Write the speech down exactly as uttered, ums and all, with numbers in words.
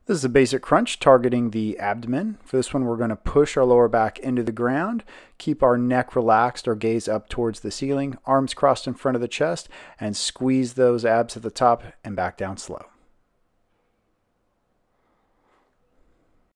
This is a basic crunch targeting the abdomen. For this one, we're going to push our lower back into the ground, keep our neck relaxed, our gaze up towards the ceiling, arms crossed in front of the chest, and squeeze those abs at the top and back down slow.